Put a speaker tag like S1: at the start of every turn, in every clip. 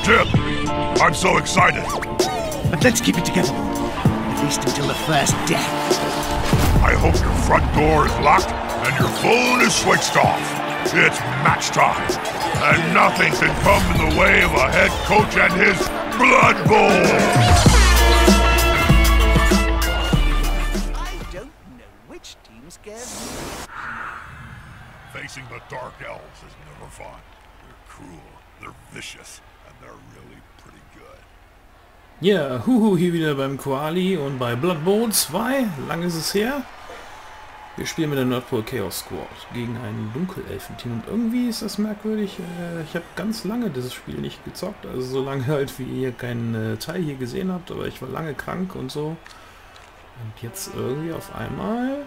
S1: tip. I'm so excited.
S2: But let's keep it together. At least until the first death.
S1: I hope your front door is locked and your phone is switched off. It's match time. And nothing can come in the way of a head coach and his Blood Bowl.
S2: I don't know which team scares me.
S1: Facing the Dark Elves is never fun. They're cruel, they're vicious, and they're really pretty good.
S3: Ja, hier wieder beim Koali und bei Blood Bowl 2. Lang ist es her. Wir spielen mit der Nordpol Chaos Squad gegen ein Dunkelelfen-Team. Und irgendwie ist das merkwürdig. Ich habe ganz lange dieses Spiel nicht gezockt. Also so lange halt, wie ihr keinen Teil hier gesehen habt. Aber ich war lange krank und so. Und jetzt irgendwie auf einmal...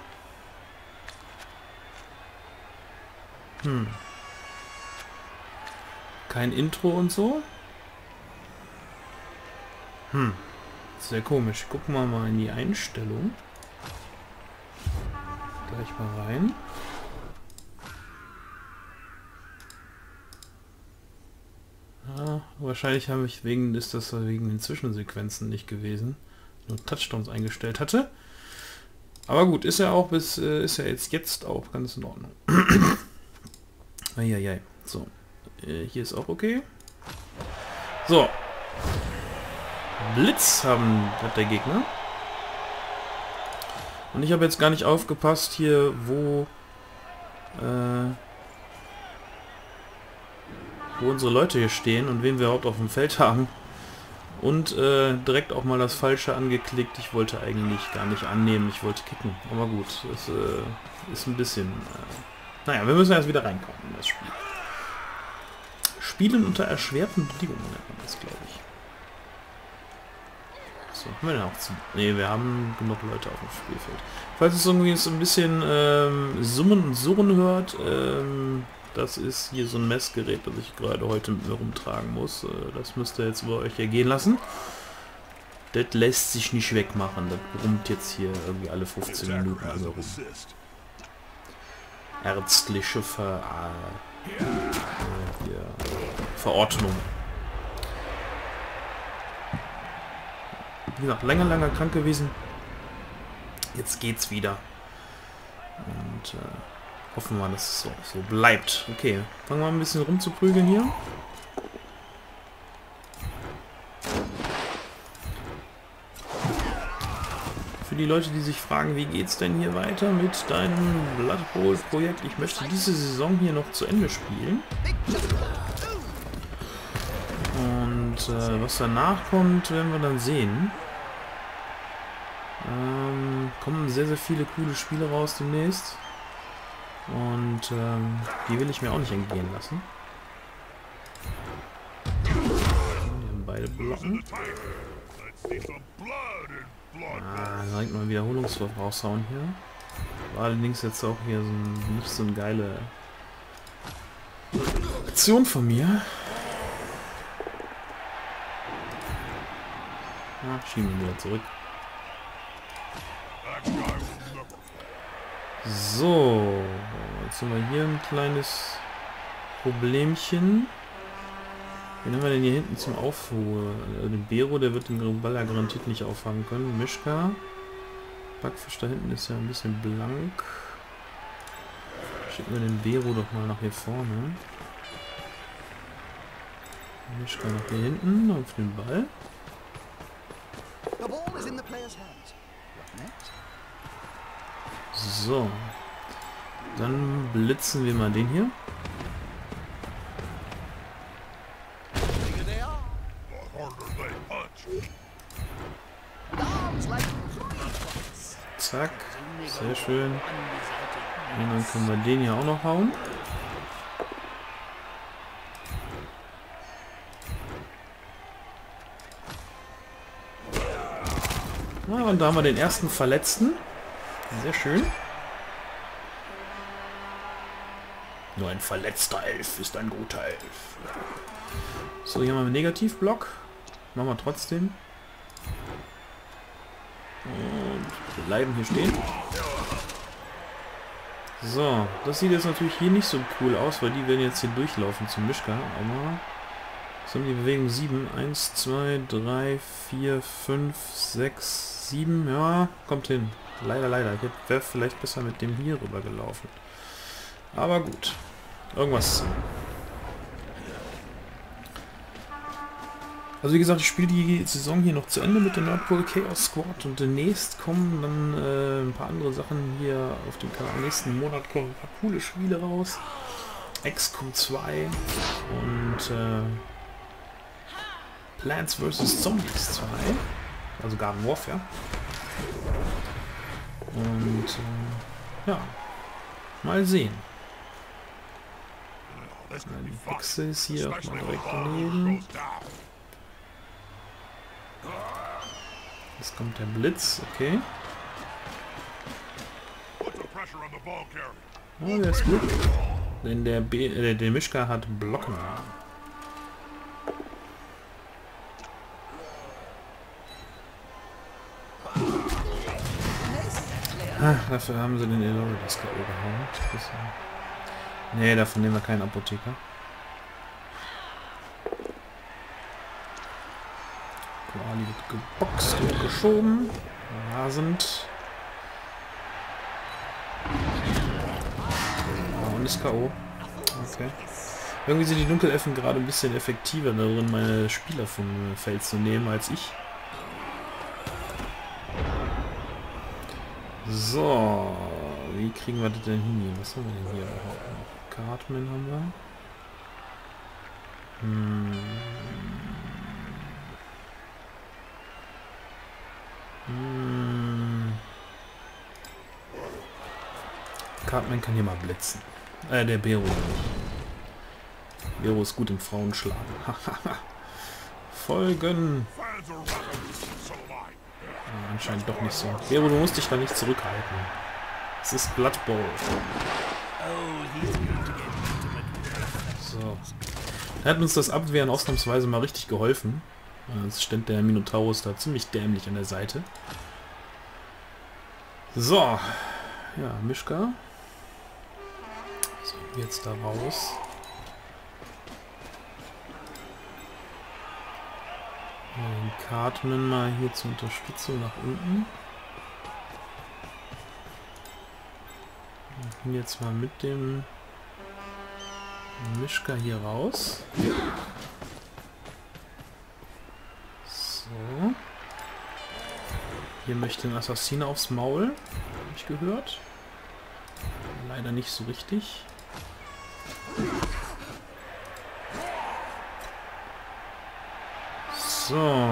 S3: Kein Intro und so. Sehr komisch. Gucken wir mal in die Einstellung. Gleich mal rein. Ja, wahrscheinlich habe ich wegen den Zwischensequenzen nicht gewesen. Nur Touchdowns eingestellt hatte. Aber gut, ist ja auch ist ja jetzt auch ganz in Ordnung. Eieiei. So. Hier ist auch okay. So. Blitz hat der Gegner. Und ich habe jetzt gar nicht aufgepasst hier, wo unsere Leute hier stehen und wen wir überhaupt auf dem Feld haben. Und direkt auch mal das Falsche angeklickt. Ich wollte eigentlich gar nicht annehmen, ich wollte kicken. Aber gut, es ist ein bisschen... naja, wir müssen erst wieder reinkommen in das Spiel. Spielen unter erschwerten Bedingungen nennt man das, glaube ich. So, haben wir denn auch zu... Ne, wir haben genug Leute auf dem Spielfeld. Falls es irgendwie so ein bisschen Summen und Surren hört, das ist hier so ein Messgerät, das ich gerade heute mit mir rumtragen muss. Das müsst ihr jetzt über euch ergehen lassen. Das lässt sich nicht wegmachen. Das brummt jetzt hier irgendwie alle 15 Minuten rum. Ärztliche Verordnung. Wie gesagt, länger krank gewesen. Jetzt geht's wieder. Und hoffen wir, dass es so bleibt. Okay, fangen wir mal ein bisschen rumzuprügeln hier. Für die Leute, die sich fragen, wie geht's denn hier weiter mit deinem Blood Bowl Projekt? Ich möchte diese Saison hier noch zu Ende spielen. Und was danach kommt, werden wir dann sehen. Kommen sehr viele coole Spiele raus demnächst. Und die will ich mir auch nicht entgehen lassen. Die haben beide blocken. Direkt mal Wiederholungswurf raushauen hier. War allerdings jetzt auch hier nicht so eine geile Aktion von mir. Schieben wir wieder zurück. So, jetzt haben wir hier ein kleines Problemchen. Wen haben wir denn hier hinten zum Aufholen? Den Bero, der wird den Ball ja garantiert nicht auffangen können. Mischka. Backfisch da hinten ist ja ein bisschen blank. Schicken wir den Bero doch mal nach hier vorne. Mischka nach hier hinten auf den Ball. So. Dann blitzen wir mal den hier. Zack. Sehr schön. Und dann können wir den hier auch noch hauen. Ja, und da haben wir den ersten Verletzten. Sehr schön. Nur ein verletzter Elf ist ein guter Elf. So, hier haben wir einen Negativblock. Machen wir trotzdem. Und wir bleiben hier stehen. So, das sieht jetzt natürlich hier nicht so cool aus, weil die werden jetzt hier durchlaufen zum Mischka. Aber So, die Bewegung 7. 1, 2, 3, 4, 5, 6, 7. Ja, kommt hin. Leider, leider. Ich wäre vielleicht besser mit dem hier rüber gelaufen. Aber gut. Irgendwas. Also wie gesagt, ich spiele die Saison hier noch zu Ende mit der Nordpol Chaos Squad und demnächst kommen dann ein paar andere Sachen hier auf dem Kanal. Nächsten Monat kommen ein paar coole Spiele raus. XCOM 2 und Plants vs. Zombies 2, also Garden Warfare. Und ja, mal sehen. Die Hexe ist hier auch mal direkt daneben. Jetzt kommt der Blitz, okay. Oh, der ist gut. Denn der Mischka hat Blocken. Dafür haben sie den Eloridas K.O. gehauen. Nee, davon nehmen wir keinen Apotheker. Koali wird geboxt und geschoben. Rasend. Und ist K.O. Okay. Irgendwie sind die Dunkelelfen gerade ein bisschen effektiver darin, meine Spieler vom Feld zu nehmen als ich. So, wie kriegen wir das denn hin hier? Was haben wir denn hier überhaupt noch? Cartman haben wir. Cartman kann hier mal blitzen. Der Bero. Bero ist gut im Frauenschlagen. Folgen! Anscheinend doch nicht so. Bero, du musst dich da nicht zurückhalten. Es ist Blood Bowl. So. Da hat uns das Abwehren ausnahmsweise mal richtig geholfen. Jetzt stand der Minotaurus da ziemlich dämlich an der Seite. So. Ja, Mischka. So, jetzt da raus. Den Cartman mal hier zur Unterstützung nach unten. Ich bin jetzt mal mit dem Mischka hier raus. So. Hier möchte ein Assassiner aufs Maul. Habe ich gehört. Leider nicht so richtig. So.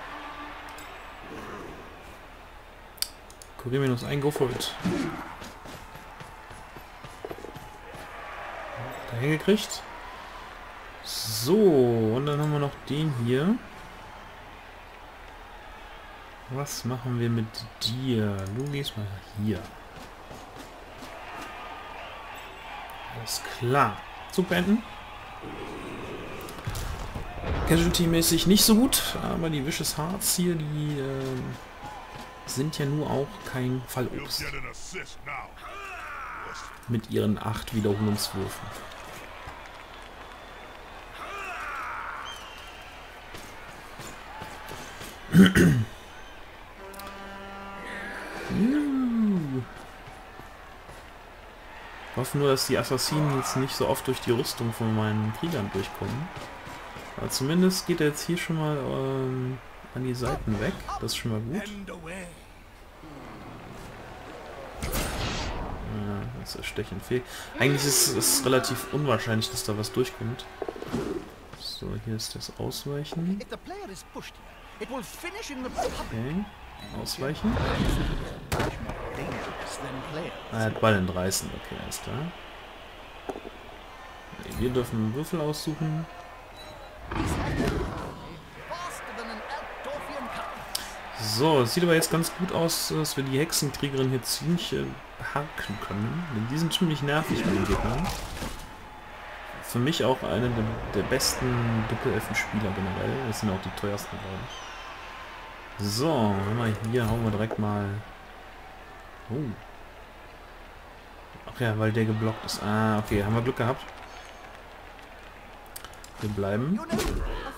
S3: Kurier -1, go for it. Da hingekriegt. So, und dann haben wir noch den hier. Was machen wir mit dir? Du gehst mal hier. Alles klar. Zug beenden. Casualty-mäßig nicht so gut, aber die Vicious Hearts hier, die sind ja nur auch kein Fallobst. Mit ihren 8 Wiederholungswürfen. Ich hoffe nur, dass die Assassinen jetzt nicht so oft durch die Rüstung von meinen Kriegern durchkommen. Aber zumindest geht er jetzt hier schon mal an die Seiten weg. Das ist schon mal gut. Ja, das ist stechend fehl. Eigentlich ist es relativ unwahrscheinlich, dass da was durchkommt. So, hier ist das Ausweichen. Okay. Ausweichen. Er hat Ball entreißen. Okay, alles klar. Wir dürfen Würfel aussuchen. So, es sieht aber jetzt ganz gut aus, dass wir die Hexenkriegerin hier ziemlich behaken können. Denn die sind ziemlich nervig mit den Gegnern. Für mich auch eine der besten Dunkelelfen-Spieler generell. Das sind auch die teuersten, glaube ich. So, hier hauen wir direkt mal... Oh. Ach ja, weil der geblockt ist. Ah, okay, haben wir Glück gehabt. Wir bleiben.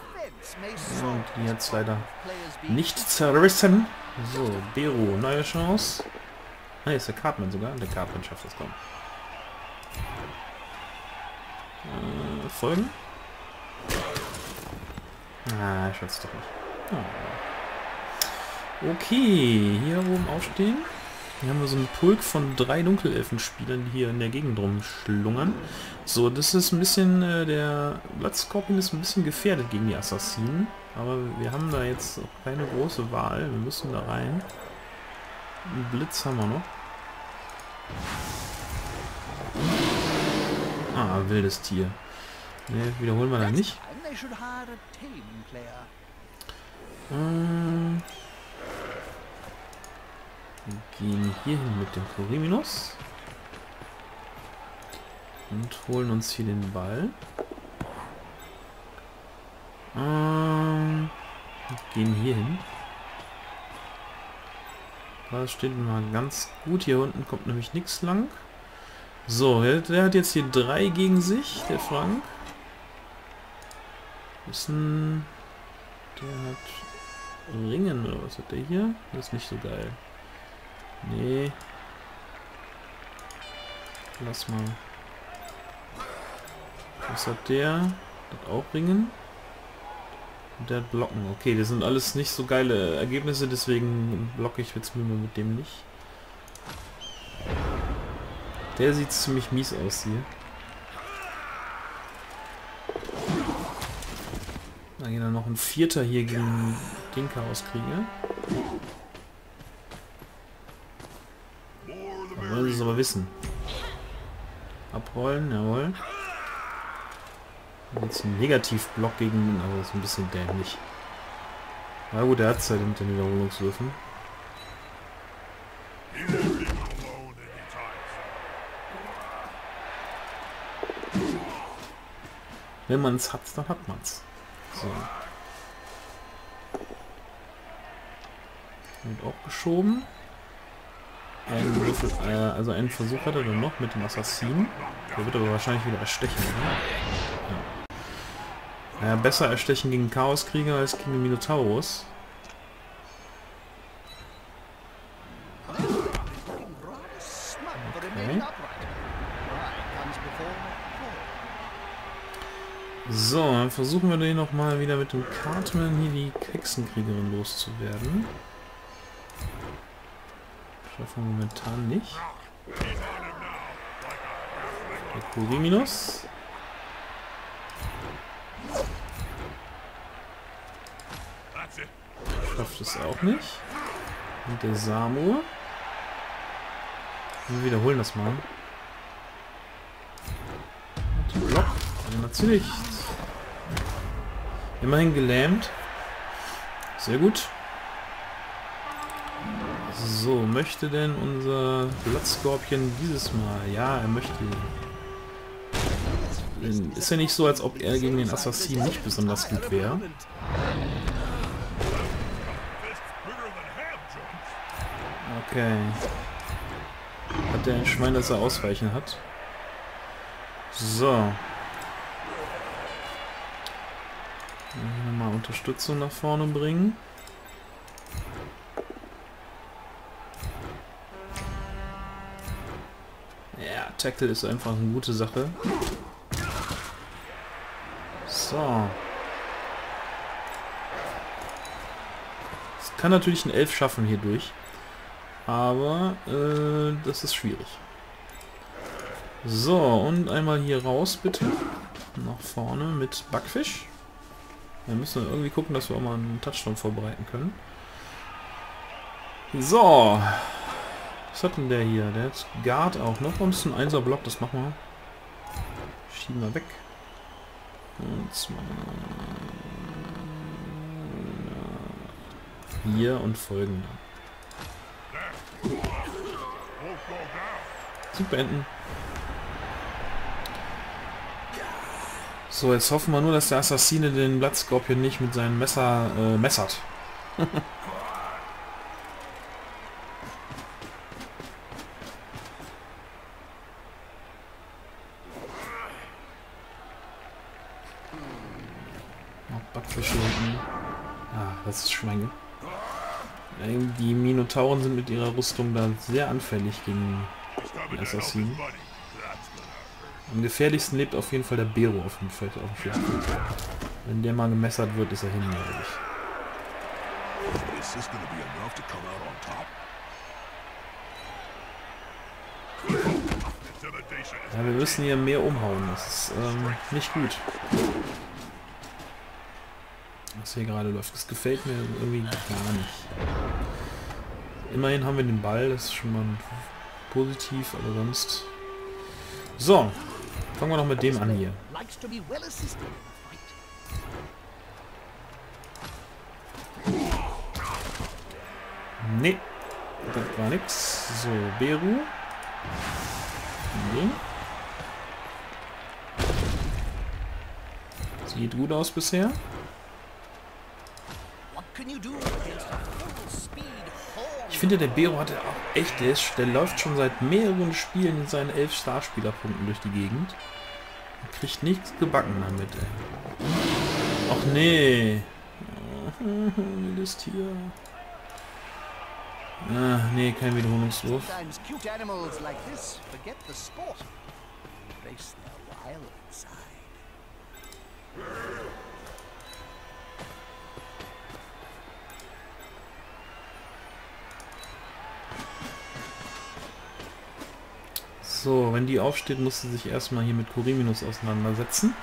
S3: Und die jetzt leider nicht zerrissen. So, Bero, neue Chance. Ah, hier ist der Cartman sogar. Der Cartman schafft das kaum. Folgen? Ah, ich weiß doch nicht. Oh. Okay, hier oben aufstehen. Hier haben wir so einen Pulk von 3 Dunkelelfenspielern, die hier in der Gegend rumschlungern. So, das ist ein bisschen, der Bloodscorpion ist ein bisschen gefährdet gegen die Assassinen. Aber wir haben da jetzt auch keine große Wahl. Wir müssen da rein. Einen Blitz haben wir noch. Ah, wildes Tier. Ne, wiederholen wir da nicht. Wir gehen hier hin mit dem Coriminos. Und holen uns hier den Ball. Gehen hier hin. Da steht mal ganz gut. Hier unten kommt nämlich nichts lang. So, der hat jetzt hier 3 gegen sich, der Frank. Wissen, der hat Ringen oder was hat der hier? Das ist nicht so geil. Nee. Lass mal. Was hat der? Hat auch Ringen. Und der hat Blocken. Okay, das sind alles nicht so geile Ergebnisse, deswegen blocke ich jetzt mit dem nicht. Der sieht ziemlich mies aus hier. Da geht dann noch ein 4. hier gegen den Chaoskrieger. Da wollen sie es aber wissen. Abrollen, jawohl. Und jetzt ein Negativblock gegen ihn, aber das ist ein bisschen dämlich. Na gut, er hat es halt mit den Wiederholungswürfen. Wenn man es hat, dann hat man es. So. Und auch geschoben. Ein Würfel, also einen Versuch hat er dann noch mit dem Assassinen. Der wird aber wahrscheinlich wieder erstechen, oder? Ja. Ja, besser erstechen gegen Chaoskrieger als gegen den Minotaurus. Okay. So, dann versuchen wir den noch mal wieder mit dem Cartman hier die Hexenkriegerin loszuwerden. Schaffen wir momentan nicht. Der Coriminos. Schafft es auch nicht. Und der Samur. Wir wiederholen das mal. Und Block. Ja, natürlich. Immerhin gelähmt. Sehr gut. So, möchte denn unser Bloodscorpion dieses Mal? Ja, er möchte. Ist ja nicht so, als ob er gegen den Assassin nicht besonders gut wäre. Okay. Hat der ein Schwein, das er ausweichen hat? So. Mal Unterstützung nach vorne bringen. Ja, Tackle ist einfach eine gute Sache. So. Es kann natürlich ein 11 schaffen hier durch. Aber das ist schwierig. So, und einmal hier raus bitte. Nach vorne mit Backfisch. Wir müssen irgendwie gucken, dass wir auch mal einen Touchdown vorbereiten können. So. Was hat denn der hier? Der hat Guard auch noch. Und ist ein 1er Block, das machen wir. Schieben wir weg. Und zwar hier und folgende. Zug beenden. So, jetzt hoffen wir nur, dass der Assassine den Bloodscorpion nicht mit seinem Messer messert. Noch Backfische hinten. Ah, das ist Schweine. Die Minotauren sind mit ihrer Rüstung da sehr anfällig gegen die Assassinen. Am gefährlichsten lebt auf jeden Fall der Bero auf dem Schlachtfeld. Wenn der mal gemessert wird, ist er hin, glaube ich. Ja, wir müssen hier mehr umhauen. Das ist nicht gut. Was hier gerade läuft, das gefällt mir irgendwie gar nicht. Immerhin haben wir den Ball, das ist schon mal positiv, aber sonst... So, fangen wir noch mit dem an hier. Nee, das war nix. So, Beru. Nee. Sieht gut aus bisher. Ich finde, der Bero hatte auch echt, der läuft schon seit mehreren Spielen in seinen 11 Starspielerpunkten durch die Gegend. Er kriegt nichts gebacken damit, ey. Ach nee. Das Tier. Ah, nee, kein Wiederholungswurf. So, wenn die aufsteht, muss sie sich erstmal hier mit Coriolis auseinandersetzen.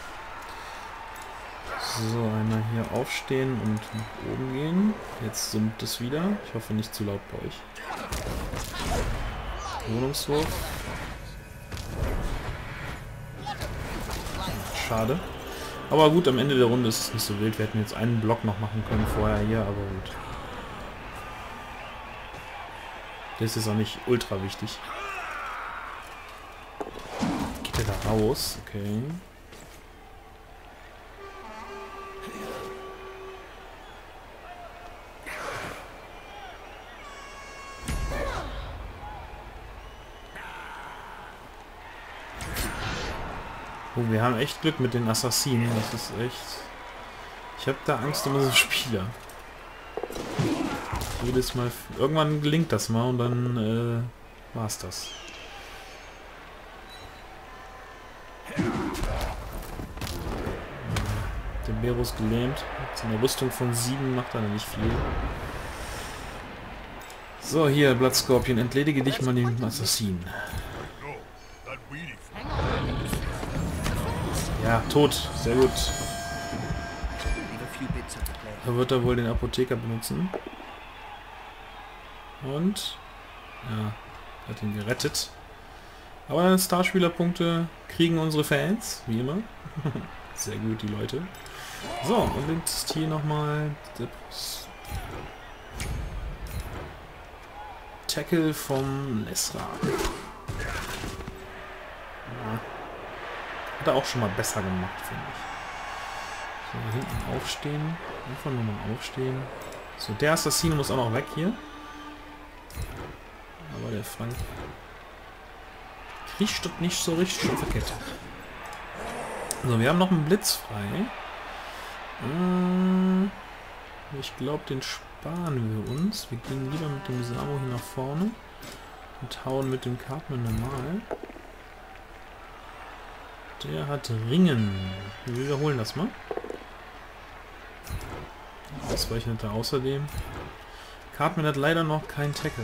S3: So, einmal hier aufstehen und nach oben gehen. Jetzt summt es wieder. Ich hoffe nicht zu laut bei euch. Wohnungswurf. Schade. Aber gut, am Ende der Runde ist es nicht so wild. Wir hätten jetzt einen Block noch machen können vorher hier, aber gut. Das ist auch nicht ultra wichtig. Geht er da raus? Okay. Oh, wir haben echt Glück mit den Assassinen. Das ist echt... Ich habe da Angst um unsere Spieler. Jedes Mal... Irgendwann gelingt das mal und dann war's das. Der Bero ist gelähmt. Mit einer Rüstung von 7 macht er nicht viel. So, hier, Blattskorpion, entledige dich mal den Assassinen. Ja, tot. Sehr gut. Da wird er wohl den Apotheker benutzen. Und... Ja, hat ihn gerettet. Aber Starspielerpunkte kriegen unsere Fans, wie immer. Sehr gut, die Leute. So, und jetzt hier nochmal... Tackle vom Lesra. Ja. Hat er auch schon mal besser gemacht, finde ich. So, hier hinten aufstehen. Einfach nur mal aufstehen. So, der Assassine muss auch noch weg hier. Aber der Frank kriegt das nicht so richtig auf der Kette. So, wir haben noch einen Blitz frei. Ich glaube, den sparen wir uns. Wir gehen lieber mit dem Samo hier nach vorne und hauen mit dem Cartman normal. Der hat Ringen. Wir wiederholen das mal. Ausweichen hat er außerdem. Cartman hat leider noch keinen Tackle.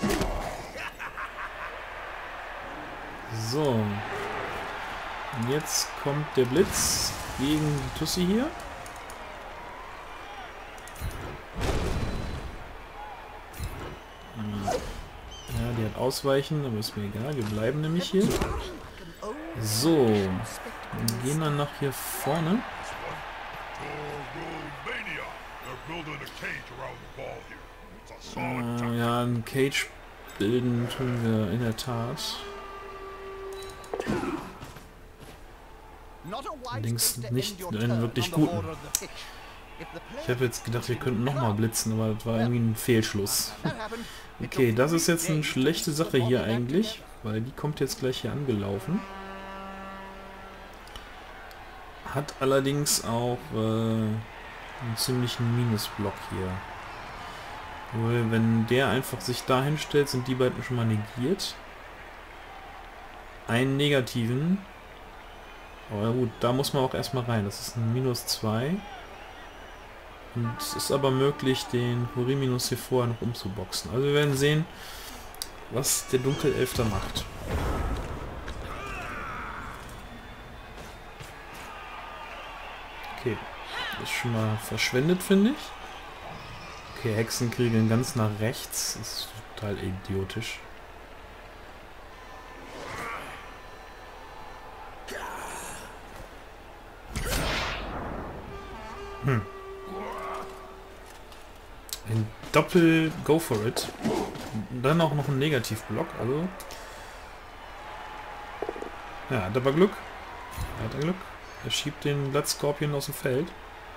S3: So. Und jetzt kommt der Blitz gegen die Tussi hier. Ja, die hat Ausweichen, aber ist mir egal. Wir bleiben nämlich hier. So. Wir gehen dann nach hier vorne. Ja, ein Cage bilden tun wir in der Tat. Allerdings nicht einen wirklich guten. Ich habe jetzt gedacht, wir könnten nochmal blitzen, aber das war irgendwie ein Fehlschluss. Okay, das ist jetzt eine schlechte Sache hier eigentlich, weil die kommt jetzt gleich hier angelaufen. Hat allerdings auch einen ziemlichen Minusblock hier. Weil wenn der einfach sich dahin stellt, sind die beiden schon mal negiert. Einen negativen. Aber gut, da muss man auch erstmal rein. Das ist ein -2. Und es ist aber möglich, den Kuriminus hier vorher noch umzuboxen. Also wir werden sehen, was der Dunkelelf da macht. Okay, ist schon mal verschwendet, finde ich. Okay, Hexenkriege ganz nach rechts. Das ist total idiotisch. Ein Doppel Go for it. Und dann auch noch ein Negativblock, also. Ja, hat aber Glück. Hat er Glück. Er schiebt den Blood Scorpion aus dem Feld.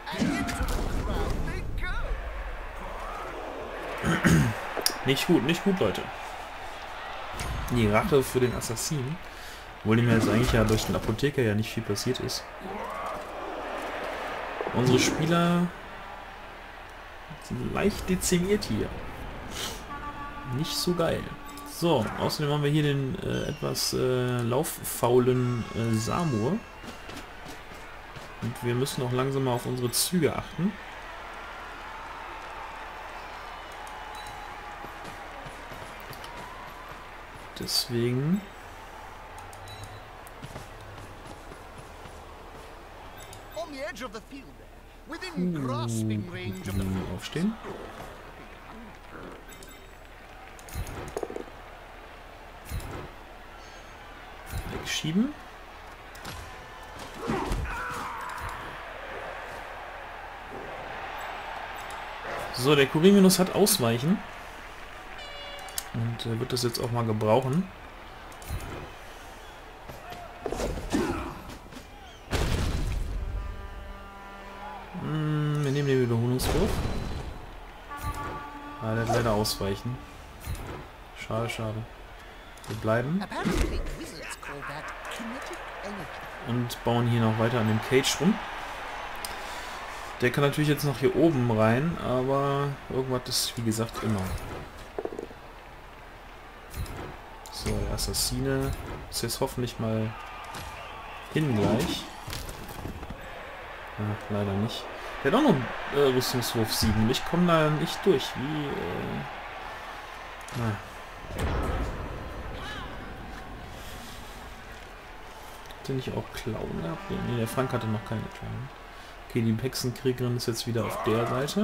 S3: Nicht gut, Leute. Die Rache für den Assassinen. Obwohl ihm jetzt eigentlich ja durch den Apotheker ja nicht viel passiert ist. Unsere Spieler sind leicht dezimiert hier. Nicht so geil. So, außerdem haben wir hier den etwas lauffaulen Samur. Und wir müssen auch langsam mal auf unsere Züge achten. Deswegen aufstehen. Wegschieben. So, der Kuriminus hat Ausweichen. Und wird das jetzt auch mal gebrauchen. Wir nehmen den Wiederholungswurf. Ah, der hat leider Ausweichen. Schade, schade. Wir bleiben. Und bauen hier noch weiter an dem Cage rum. Der kann natürlich jetzt noch hier oben rein, aber irgendwas ist, wie gesagt, immer. So, der Assassine ist jetzt hoffentlich mal hin gleich. Ach, leider nicht. Der hat auch noch Rüstungswurf 7. Ich komme da nicht durch. Wie, Hat der nicht auch Klauen gehabt? Ne, der Frank hatte noch keine Klauen. Okay, die Hexenkriegerin ist jetzt wieder auf der Seite.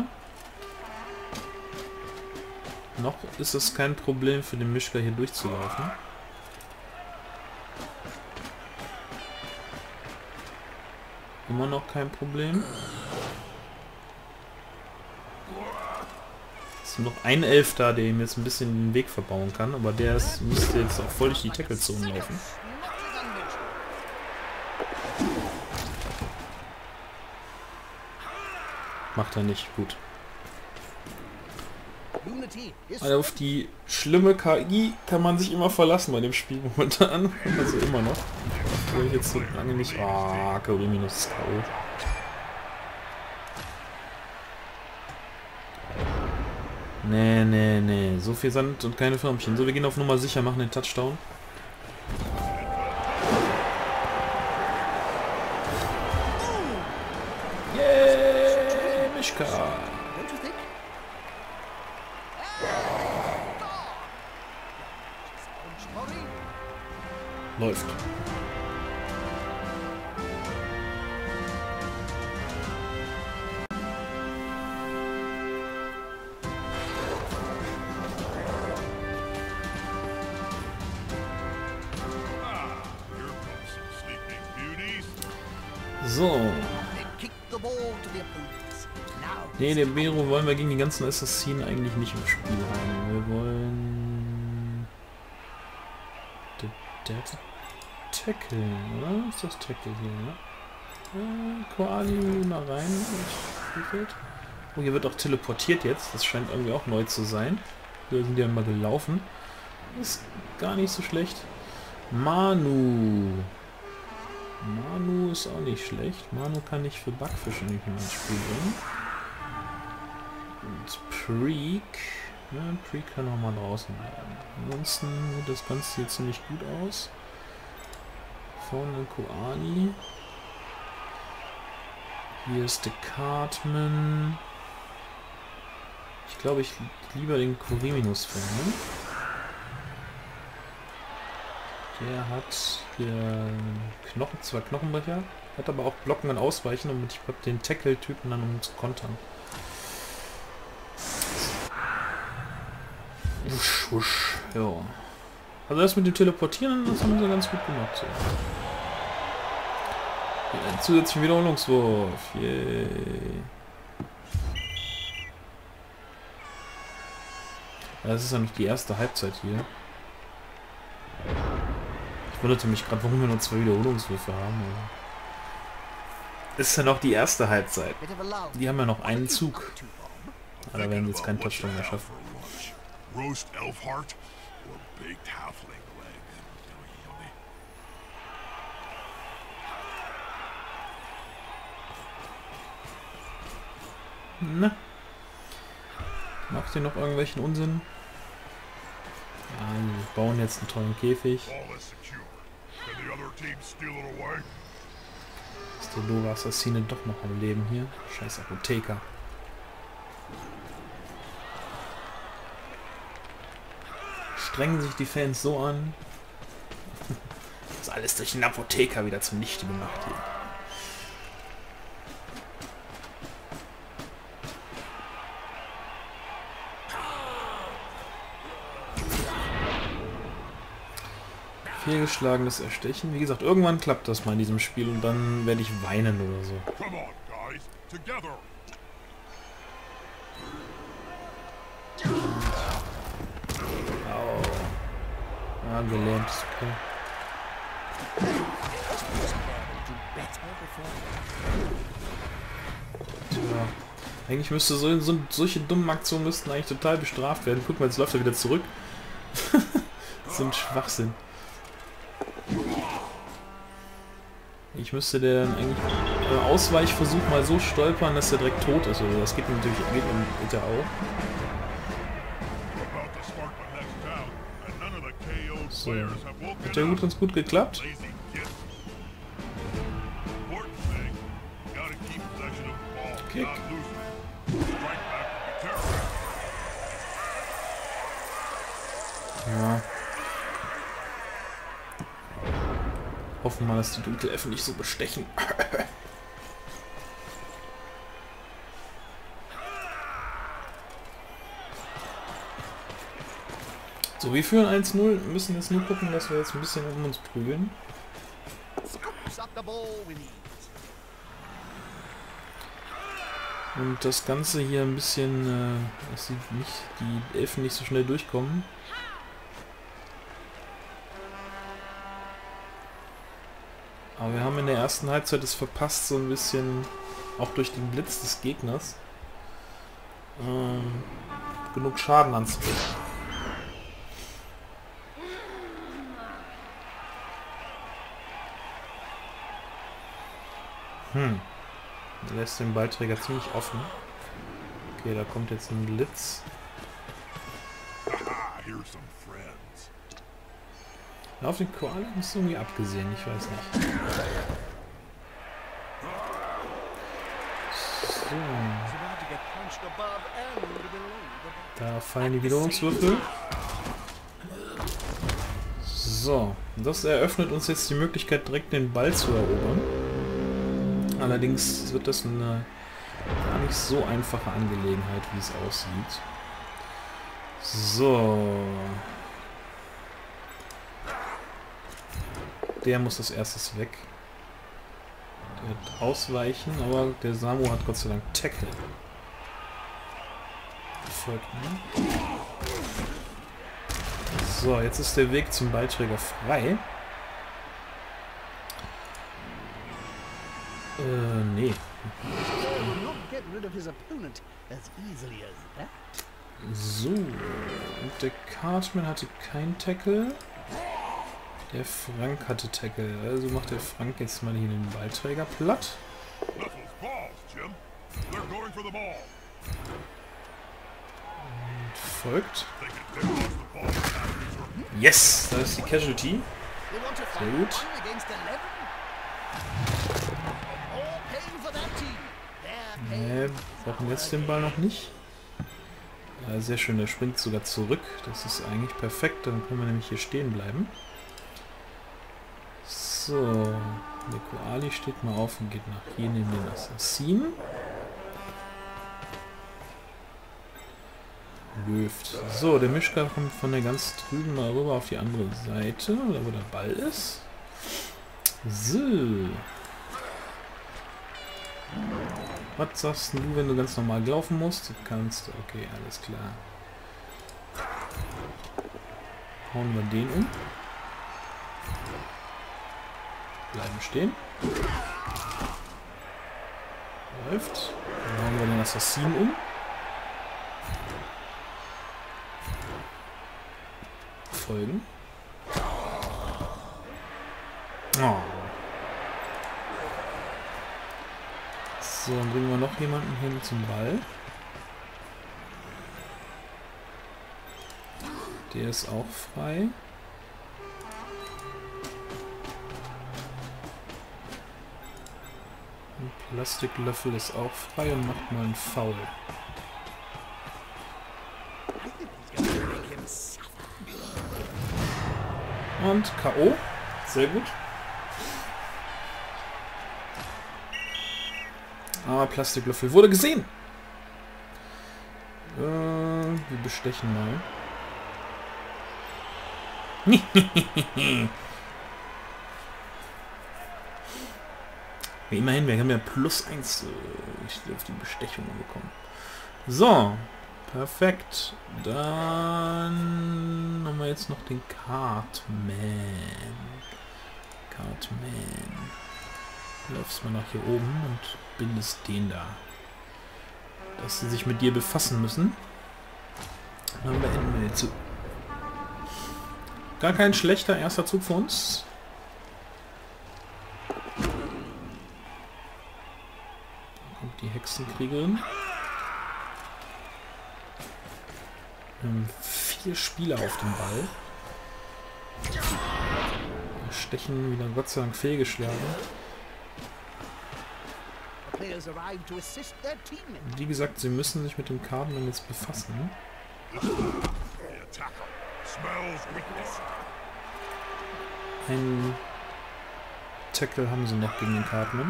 S3: Noch ist es kein Problem für den Mischka hier durchzulaufen. Immer noch kein Problem. Es ist noch ein Elf da, der ihm jetzt ein bisschen den Weg verbauen kann, aber der müsste jetzt auch voll durch die Tackle-Zone laufen. Macht er nicht, gut. Also auf die schlimme KI kann man sich immer verlassen bei dem Spiel momentan. Also immer noch. Obwohl ich jetzt so lange nicht... Ah, Kuriminus ist K.O. Nee. So viel Sand und keine Förmchen. So, wir gehen auf Nummer sicher, machen den Touchdown. Yeah, Mischka. Läuft. So. Ne, den Bero wollen wir gegen die ganzen Assassinen eigentlich nicht im Spiel haben. Wir wollen... Der hat Tackle, oder? Ist das Tackle hier, ne? Koali mal rein. Oh, hier wird auch teleportiert jetzt. Das scheint irgendwie auch neu zu sein. Wir sind ja mal gelaufen. Ist gar nicht so schlecht. Manu. Manu ist auch nicht schlecht. Manu kann ich für Backfische nicht mehr ins Spiel bringen. Und Preek. Ja, Preek kann auch mal draußen bleiben. Ansonsten sieht das Ganze hier ziemlich gut aus. Vorne Koali. Hier ist der Cartman. Ich glaube, ich lieber den Koriminus vorne. Der hat hier Knochen, zwei Knochenbrecher. Hat aber auch Blocken und Ausweichen, und ich habe den Tackle-Typen dann, um zu kontern. Wusch, wusch. Ja. Also das mit dem Teleportieren, das haben sie ganz gut gemacht. So. Ja, einen zusätzlichen Wiederholungswurf. Yay. Ja, das ist ja noch die erste Halbzeit hier. Ich wunderte mich gerade, warum wir nur 2 Wiederholungswürfe haben. Das ist ja noch die erste Halbzeit. Die haben ja noch einen Zug. Aber da werden wir jetzt keinen Touchdown mehr schaffen.
S1: Roast elf heart or baked halfling leg.
S3: Na? Macht ihr noch irgendwelchen Unsinn? Ja, wir bauen jetzt einen tollen Käfig. Ist der doofe Assassine doch noch am Leben hier? Scheiß Apotheker. Strengen sich die Fans so an, dass alles durch den Apotheker wieder zunichte gemacht wird. Fehlgeschlagenes Erstechen. Wie gesagt, irgendwann klappt das mal in diesem Spiel und dann werde ich weinen oder so. Au. Ah, gelähmt ist okay. Tja. Eigentlich müsste solche dummen Aktionen müssten eigentlich total bestraft werden. Guck mal, jetzt läuft er wieder zurück. So ein Schwachsinn. Ich müsste den eigentlich Ausweichversuch mal so stolpern, dass er direkt tot ist. Also das geht natürlich auch. So. Hat ja ganz gut geklappt. Kick. Ja. Hoffen wir mal, dass die Dunkelelfen nicht so bestechen. So, wir führen 1-0. Müssen jetzt nur gucken, dass wir jetzt ein bisschen um uns prügeln. Und das Ganze hier ein bisschen, dass die Elfen nicht so schnell durchkommen. Aber wir haben in der ersten Halbzeit es verpasst, so ein bisschen, auch durch den Blitz des Gegners, genug Schaden anzurichten. Er lässt den Ballträger ziemlich offen. Okay, da kommt jetzt ein Blitz. Ja, auf den Koala ist irgendwie abgesehen, ich weiß nicht. So. Da fallen die Wiederholungswürfel. So, das eröffnet uns jetzt die Möglichkeit, direkt den Ball zu erobern. Allerdings wird das eine gar nicht so einfache Angelegenheit, wie es aussieht. So. Der muss als erstes weg. Der wird ausweichen, aber der Samu hat Gott sei Dank Tackle. Folgt mir. So, jetzt ist der Weg zum Ballträger frei. Nee. So. Und der Cartman hatte kein Tackle. Der Frank hatte Tackle. Also macht der Frank jetzt mal hier den Ballträger platt. Und folgt. Yes! Da ist die Casualty. Sehr gut. Nee, brauchen jetzt den Ball noch nicht. Ja, sehr schön, der springt sogar zurück. Das ist eigentlich perfekt, dann können wir nämlich hier stehen bleiben. So, der Koali steht mal auf und geht nach hier neben den Assassinen. Löft. So, der Mischka kommt von der ganz drüben mal rüber auf die andere Seite, da wo der Ball ist. So. Was sagst du, wenn du ganz normal laufen musst? Du kannst. Okay, alles klar. Hauen wir den um. Bleiben stehen. Läuft. Dann hauen wir den Assassinen um. Folgen. Oh. So, dann bringen wir noch jemanden hin zum Ball. Der ist auch frei. Ein Plastiklöffel ist auch frei und macht mal einen Foul. Und K.O. Sehr gut. Aber Plastiklöffel wurde gesehen. Wir bestechen mal. Immerhin, wir haben ja +1 auf die Bestechung bekommen. So, perfekt. Dann haben wir jetzt noch den Cartman. Läufst mal nach hier oben und bindest den da. Dass sie sich mit dir befassen müssen. Dann beenden wir den Zug. Gar kein schlechter erster Zug für uns. Da kommt die Hexenkriegerin. Wir haben 4 Spieler auf dem Ball. Wir stechen wieder Gott sei Dank fehlgeschlagen. Wie gesagt, sie müssen sich mit dem Cartman jetzt befassen. Ein Tackle haben sie noch gegen den Cartman.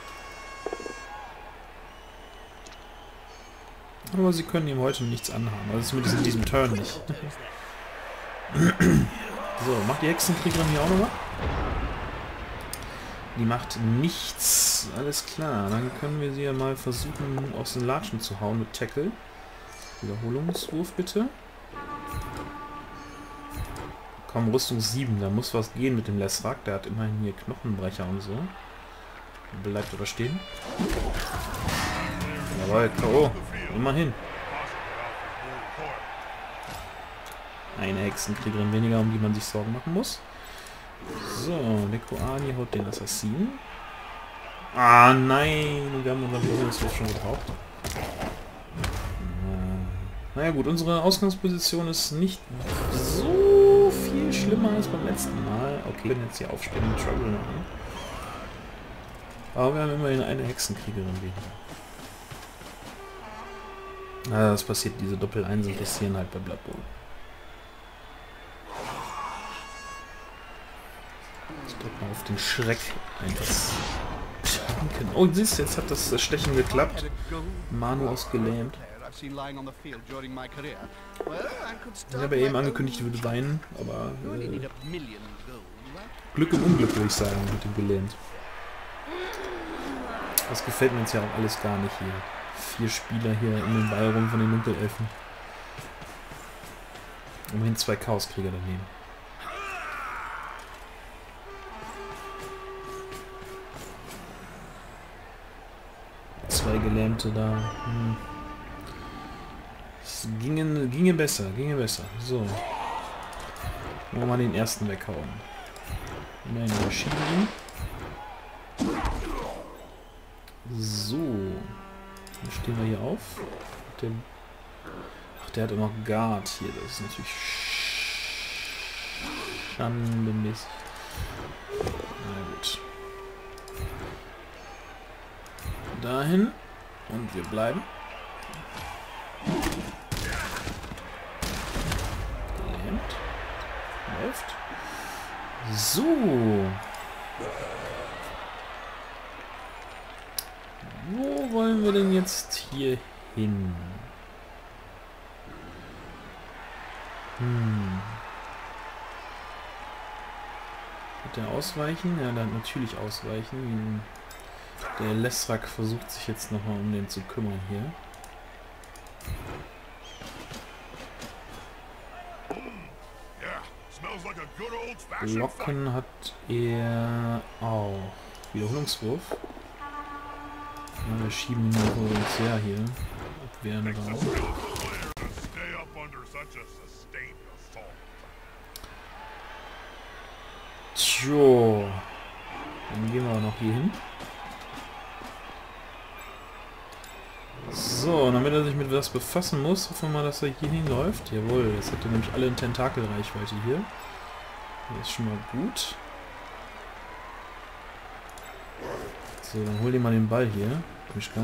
S3: Aber sie können ihm heute nichts anhaben. Also zumindest in diesem Turn nicht. So, macht die Hexenkriegerin hier auch nochmal? Die macht nichts. Alles klar. Dann können wir sie ja mal versuchen, aus den Latschen zu hauen mit Tackle. Wiederholungswurf bitte. Komm, Rüstung 7. Da muss was gehen mit dem Lesrak. Der hat immerhin hier Knochenbrecher und so. Bleibt aber stehen. Jawohl, K.O. Immerhin. Eine Hexenkriegerin weniger, um die man sich Sorgen machen muss. So, der Koali haut den Assassinen. Ah, nein! Wir haben unseren Berührungswurf schon gebraucht. Naja gut, unsere Ausgangsposition ist nicht so viel schlimmer als beim letzten Mal. Okay, wir können jetzt hier aufspielen und Trouble machen. Aber wir haben immerhin eine Hexenkriegerin weniger. Na, das passiert, diese Doppel-Einsen passieren halt bei Blood Bowl. Ich drück mal auf den Schreck etwas. Oh, siehst du, jetzt hat das Stechen geklappt. Manu ausgelähmt. Ich habe ja eben angekündigt, ich würde weinen, aber Glück im Unglück, würde ich sagen, mit dem gelähmt. Das gefällt mir jetzt ja auch alles gar nicht hier. 4 Spieler hier in den Ball rum von den Dunkelelfen. Immerhin 2 Chaoskrieger daneben. Zwei Gelähmte da. Es ginge besser, ginge besser. So. Wollen wir mal den ersten weghauen. Nein, wir schieben ihn. So. Dann stehen wir hier auf. Ach, der hat auch noch Guard hier. Das ist natürlich schandemäßig. Na gut. Dahin. Und wir bleiben. Gelähmt. Läuft. So. Wo wollen wir denn jetzt hier hin? Wird der ausweichen? Ja, dann natürlich ausweichen. Der Lesrak versucht sich jetzt nochmal um den zu kümmern hier. Blocken hat er auch. Wiederholungswurf. Ja, wir schieben ihn mal vor uns her hier. Abwehren raus. Tjo. Dann gehen wir noch hier hin. So, und damit er sich mit was befassen muss, hoffen wir mal, dass er hier hinläuft. Jawohl, jetzt hat er nämlich alle in Tentakelreichweite hier. Das ist schon mal gut. So, dann hol dir mal den Ball hier, Mischka.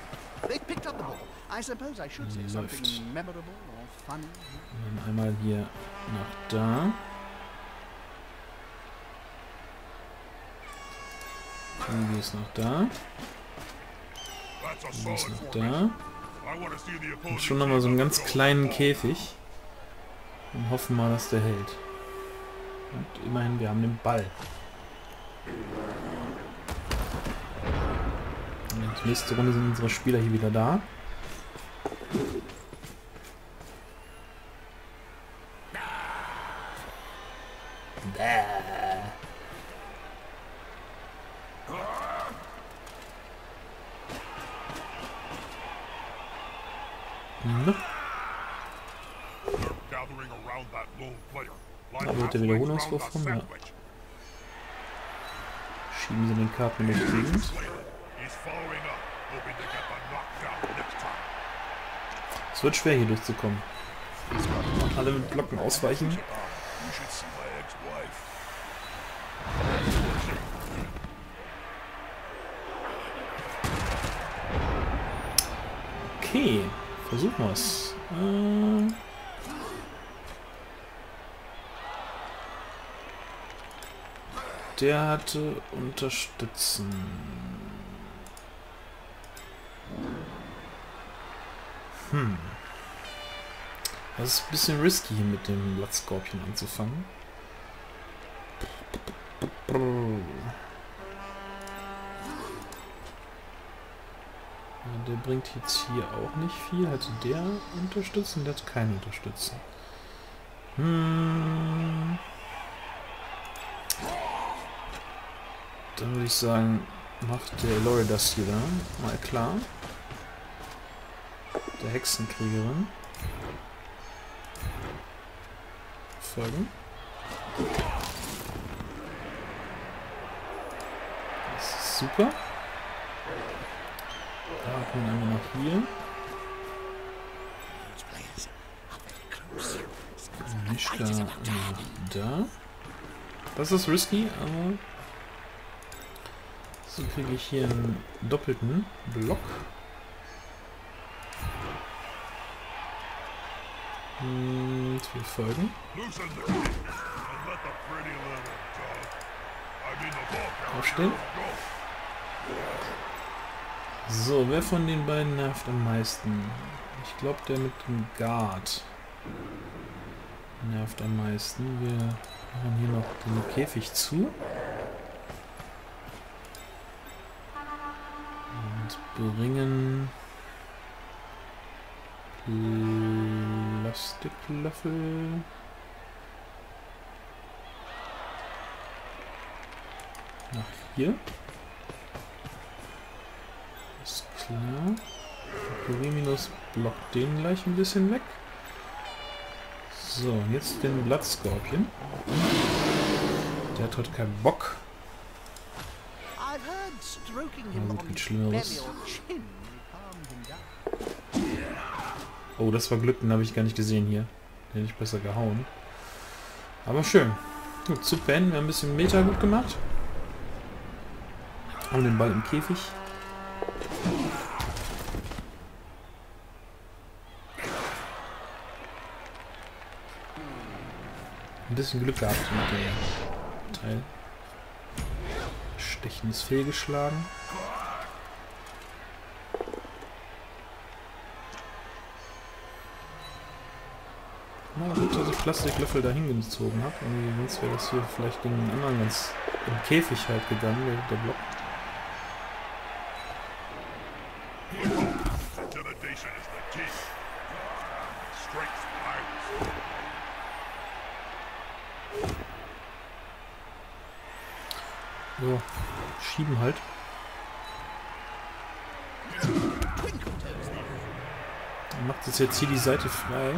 S3: Läuft. Und dann einmal hier nach da. Dann gehst nach da. Dann gehst nach da. Und schon nochmal so einen ganz kleinen Käfig. Und hoffen mal, dass der hält. Und immerhin, wir haben den Ball. Und nächste Runde sind unsere Spieler hier wieder da. Da wird der Wiederholungswurf kommen, ja. Schieben sie den Karten durch die Gegend. Es wird schwer hier durchzukommen. Alle mit Blocken ausweichen. Okay, versuchen wir es. Der hatte Unterstützen. Das ist ein bisschen risky hier mit dem Blattskorpion anzufangen. Der bringt jetzt hier auch nicht viel. Hatte der Unterstützen? Der hat keine Unterstützen. Dann würde ich sagen, macht der Lori das hier dann mal klar. Der Hexenkriegerin. Folgen. Das ist super. Da kommen wir einmal nach hier. Mischka nach da. Das ist risky, aber so kriege ich hier einen doppelten Block. Und wir folgen. Aufstehen. So, wer von den beiden nervt am meisten? Ich glaube, der mit dem Guard nervt am meisten. Wir machen hier noch den Käfig zu. Und bringen Plastiklöffel. Nach hier. Ist klar. Minus blockt den gleich ein bisschen weg. So, jetzt den Blattskorpion. Der hat heute keinen Bock. Na gut, geht Schlimmeres. Oh, das war Glück, den habe ich gar nicht gesehen hier. Den hätte ich besser gehauen. Aber schön. Gut, zu Ben, wir haben ein bisschen Meter gut gemacht. Haben den Ball im Käfig. Ein bisschen Glück gehabt mit dem Teil. Stechendes fehlgeschlagen. Na gut, dass ich Plastiklöffel dahin gezogen habe. Sonst wäre das hier vielleicht gegen einen anderen ganz im Käfig halt gegangen, der Block. So, schieben halt. Dann macht es jetzt hier die Seite frei.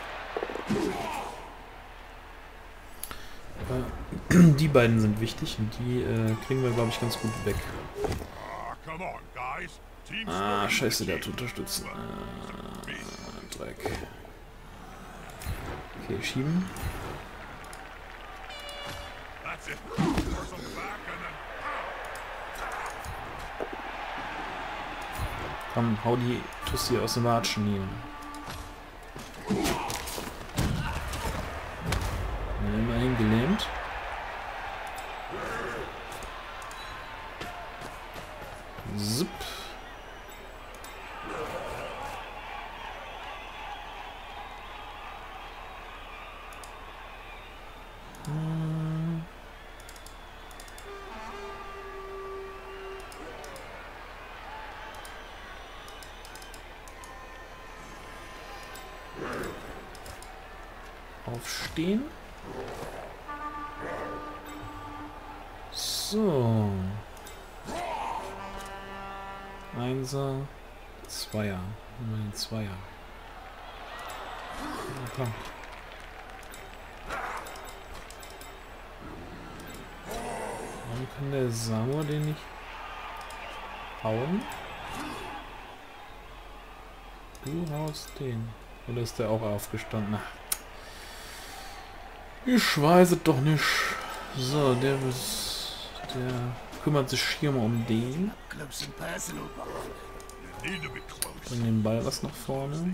S3: Die beiden sind wichtig und die kriegen wir, glaube ich, ganz gut weg. Ah, scheiße, der hat unterstützen. Dreck. Okay, schieben. Komm, hau die Tussi aus dem Watschen hier. Immerhin gelähmt. Zip. Aufstehen. So. Einser, Zweier. Immerhin Zweier. Na klar. Warum kann der Samuel den nicht hauen? Du haust den. Oder ist der auch aufgestanden? Ach. Ich weiß es doch nicht. So, der kümmert sich hier mal um den. Bring den Ball was nach vorne.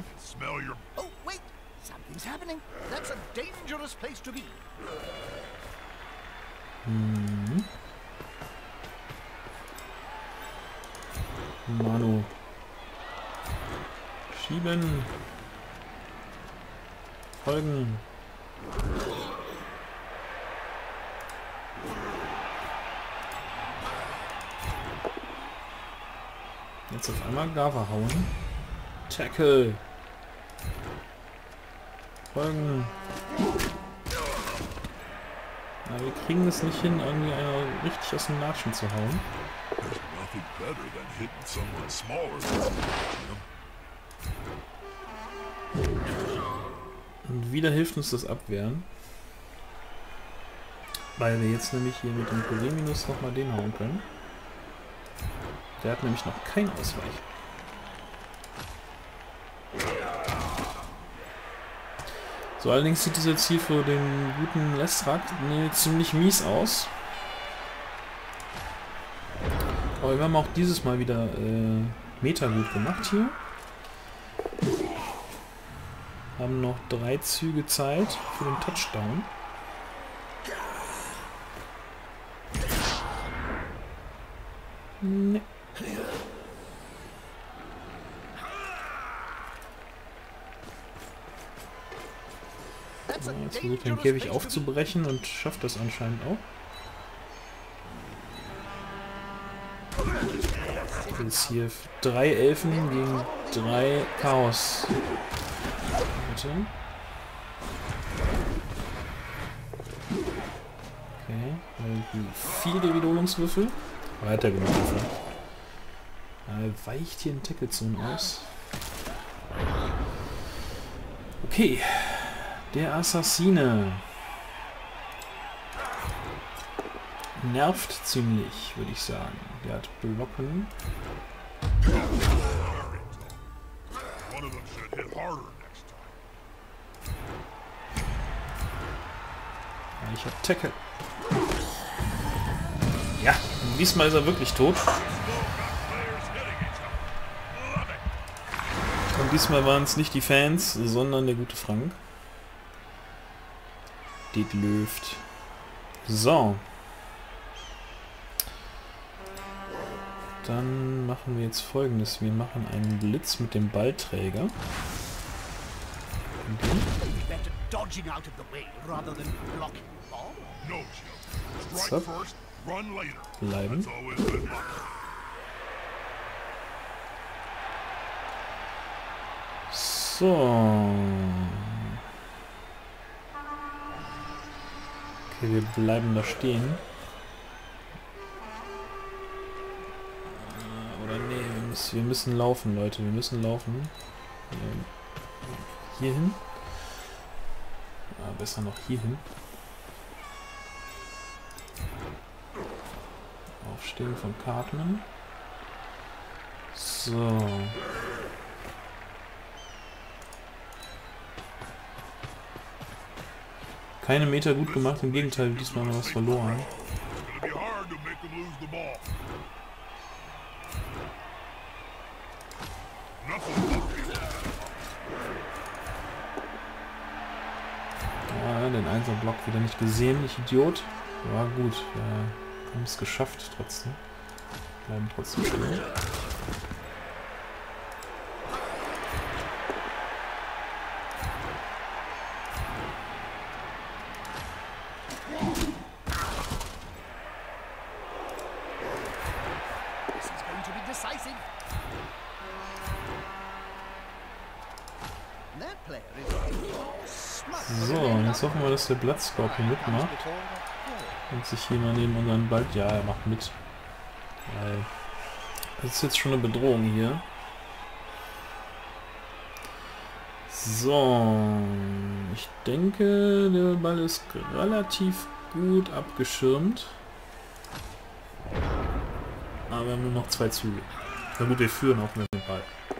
S3: Manu. Schieben. Folgen. Jetzt auf einmal Gava hauen. Tackle. Folgen. Ja, wir kriegen es nicht hin, irgendwie einer richtig aus dem Latschen zu hauen. Und wieder hilft uns das Abwehren. Weil wir jetzt nämlich hier mit dem Poleminus nochmal den hauen können. Der hat nämlich noch keinen Ausweich. So, allerdings sieht es jetzt hier für den guten Lestrak ziemlich mies aus. Aber wir haben auch dieses Mal wieder Meter gut gemacht hier. Haben noch 3 Züge Zeit für den Touchdown. Nee. So, jetzt versucht den Käfig aufzubrechen und schafft das anscheinend auch. Jetzt hier 3 Elfen gegen 3 Chaos. Bitte. Okay, 4 Wiederholungswürfel. Weiter gemacht. Weicht hier ein Tackle-Zone aus. Okay. Der Assassine. nervt ziemlich, würde ich sagen. Der hat Blocken.
S1: One of them should hit harder next time.
S3: Ja, ich hab Tackle. Ja, diesmal ist er wirklich tot. Und diesmal waren es nicht die Fans, sondern der gute Frank. Löft. So. Dann machen wir jetzt Folgendes. Wir machen einen Blitz mit dem Ballträger. Zack. Bleiben. So. Okay, wir bleiben da stehen. Oder nee, wir müssen laufen, Leute. Wir müssen laufen. Hier hin. Besser noch hier hin. Aufstehen von Cartman. So. Keine Meter gut gemacht, im Gegenteil, diesmal haben wir was verloren. Ja, den Einser-Block wieder nicht gesehen, ich Idiot. War gut, wir haben es geschafft trotzdem. Bleiben trotzdem stehen. So, und jetzt hoffen wir, dass der Bloodscorpion mitmacht. Und sich hier mal neben unseren Ball... Ja, er macht mit. Weil das ist jetzt schon eine Bedrohung hier. So, ich denke, der Ball ist relativ gut abgeschirmt. Aber wir haben nur noch 2 Züge. Na gut, wir führen auch mit dem Ball.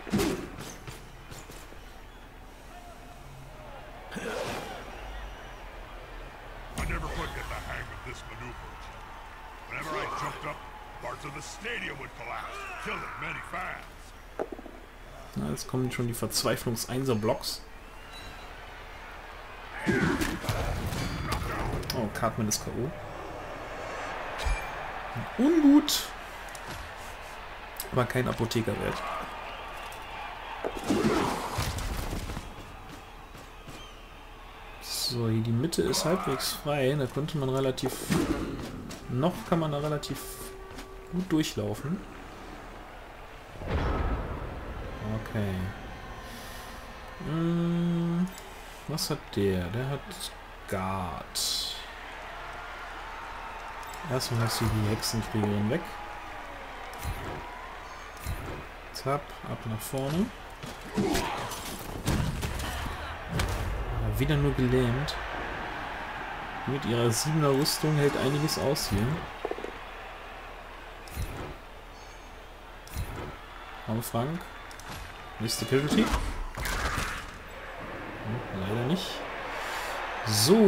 S3: Na, jetzt kommen schon die Verzweiflungs-Einser-Blocks. Oh, Cartman ist K.O. Ungut. Aber kein Apothekerwert. So, hier die Mitte ist halbwegs frei. Da könnte man relativ... Noch kann man da relativ gut durchlaufen. Okay. Was hat der? Der hat Guard. Erstmal hast du die Hexenkriegerin weg. Zap, ab nach vorne. Aber wieder nur gelähmt. Mit ihrer 7er Rüstung hält einiges aus hier. Komm, Frank. Nächste Casualty. Leider nicht. So.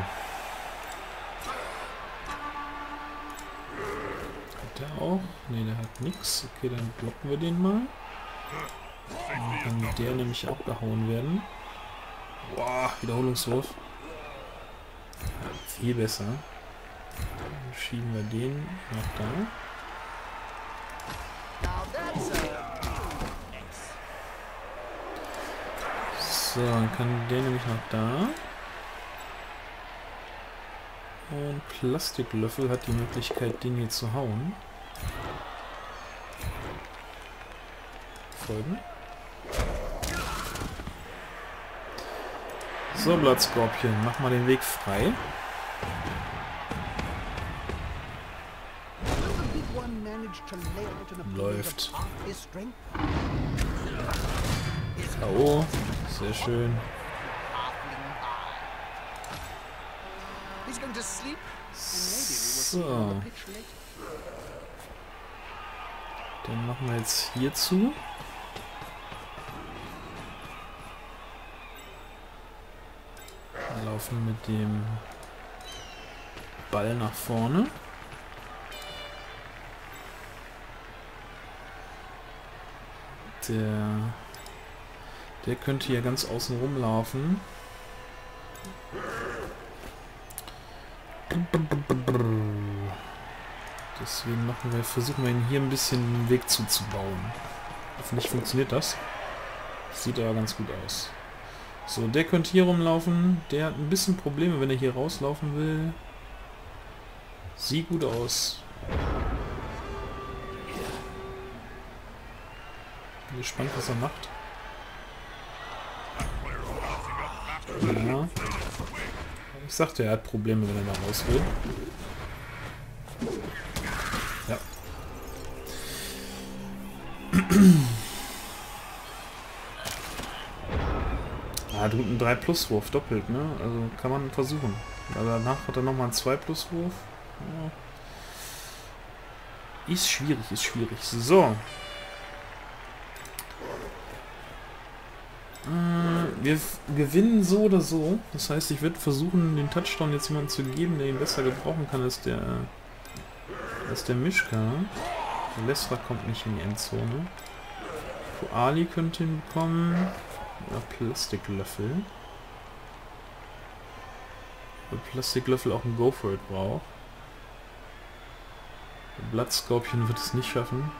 S3: Hat der auch? Ne, der hat nichts. Okay, dann blocken wir den mal. Dann kann der nämlich abgehauen werden. Boah, Wiederholungswurf. Ja, viel besser. Dann schieben wir den nach da. So, dann kann der nämlich nach da. Und Plastiklöffel hat die Möglichkeit, den hier zu hauen. Folgen. So, Bloodscorpion, mach mal den Weg frei. Läuft. K.O. Sehr schön. So. Dann machen wir jetzt hier zu. Wir laufen mit dem Ball nach vorne. Der könnte hier ganz außen rumlaufen. Deswegen versuchen wir ihn hier ein bisschen einen Weg zuzubauen. Hoffentlich funktioniert das. Sieht aber ganz gut aus. So, der könnte hier rumlaufen. Der hat ein bisschen Probleme, wenn er hier rauslaufen will. Sieht gut aus. Bin gespannt, was er macht. Ja. Ich sagte, er hat Probleme, wenn er da raus will. Ja. Ah, drückt einen 3-Plus-Wurf doppelt, ne? Also kann man versuchen. Aber danach hat er nochmal einen 2-Plus-Wurf. Ja. Ist schwierig, ist schwierig. So. Wir gewinnen so oder so. Das heißt, ich werde versuchen, den Touchdown jetzt jemandem zu geben, der ihn besser gebrauchen kann als der Mischka. Der Lesra kommt nicht in die Endzone. Koali könnte ihn bekommen. Oder Plastiklöffel. Weil Plastiklöffel auch einen Go for It braucht. Der Blattskorpion wird es nicht schaffen.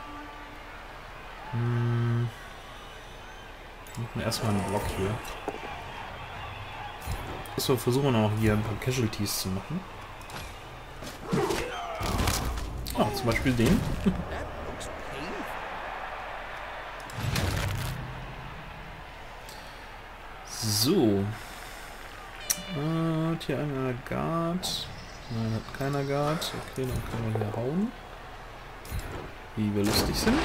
S3: Wir machen erstmal einen Block hier. So, versuchen wir noch hier ein paar Casualties zu machen. Ah, zum Beispiel den. So. Hat hier einer Guard? Nein, hat keiner Guard. Okay, dann können wir hier hauen. Wie wir lustig sind.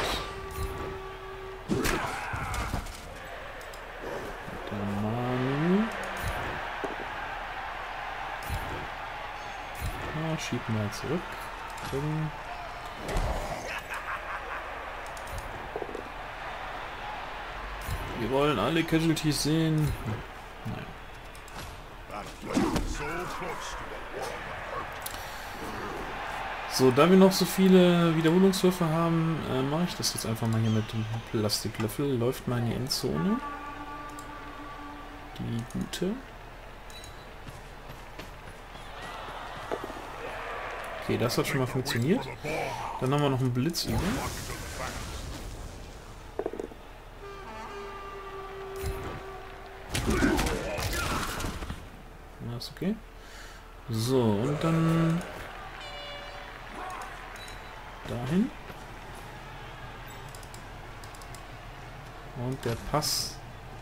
S3: Der Manu. Ja, schieben wir zurück. Wir wollen alle Casualties sehen. Nein. So, da wir noch so viele Wiederholungswürfe haben, mache ich das jetzt einfach mal hier mit dem Plastiklöffel. Läuft mal in die Endzone. Die gute. Okay, das hat schon mal funktioniert. Dann haben wir noch einen Blitz über. Ja, ist okay. So, und dann dahin. Und der Pass.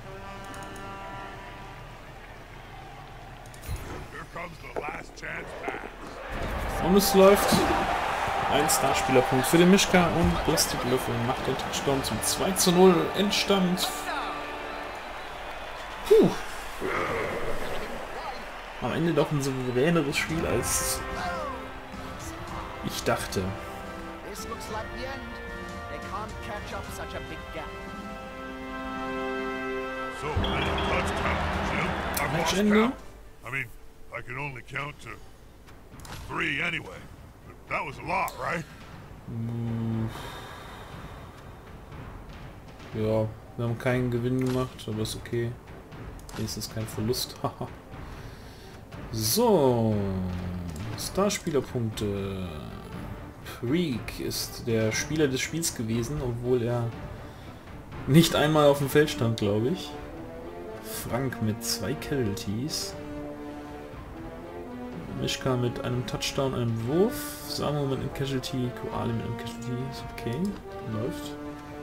S3: Und es läuft. Ein Starspielerpunkt für den Mischka und Plastiklöffel macht den Touchdown zum 2:0 Endstand. Puh. Am Ende doch ein souveräneres Spiel als ich dachte. Matchende.
S1: I mean, I can only count to 3 anyway. But that was a lot, right?
S3: Ja, wir haben keinen Gewinn gemacht, aber ist okay. Wenigstens kein Verlust. So, Starspielerpunkte. Freak ist der Spieler des Spiels gewesen, obwohl er nicht einmal auf dem Feld stand, glaube ich. Frank mit 2 Casualties. Mischka mit einem Touchdown, einem Wurf. Samuel mit einem Casualty. Koali mit einem Casualty. Ist okay. Läuft.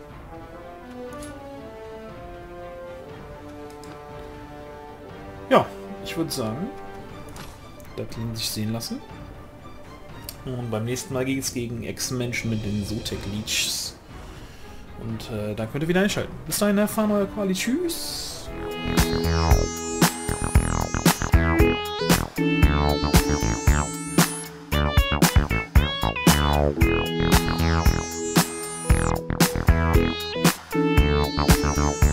S3: Ja, ich würde sagen, das kann sich sehen lassen. Und beim nächsten Mal geht es gegen Ex-Menschen mit den Zotek Leechs. Und dann könnt ihr wieder einschalten. Bis dahin, erfahren euer Koali. Tschüss!
S4: Meow. Wow.